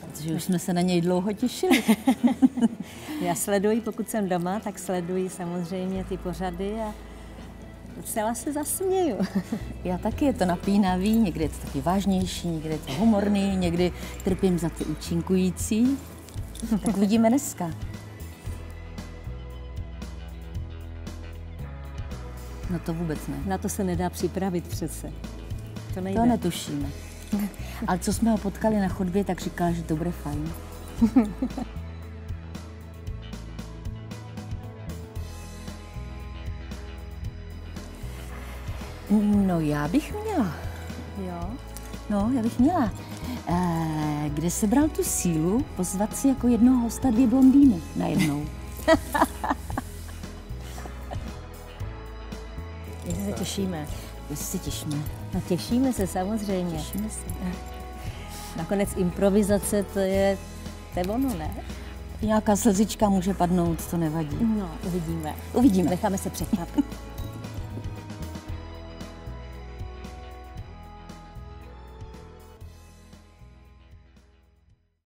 Protože už jsme se na něj dlouho těšili. Já sleduji, pokud jsem doma, tak sleduji samozřejmě ty pořady a docela se zasměju. Já taky, je to napínavý, někdy je to taky vážnější, někdy je to humorný, někdy trpím za ty účinkující. Tak vidíme dneska. No to vůbec ne. Na to se nedá připravit přece. To nejde. To netušíme. Ale co jsme ho potkali na chodbě, tak říkal, že to bude fajn. No já bych měla. Jo. No, já bych měla. Kde se bral tu sílu pozvat si jako jednoho hosta 2 blondýny najednou? My se těšíme. My se těšíme. No těšíme se samozřejmě. Těšíme se. Nakonec improvizace to je ono, ne? Nějaká slzička může padnout, to nevadí. No, uvidíme. Uvidíme. Necháme se překvapit.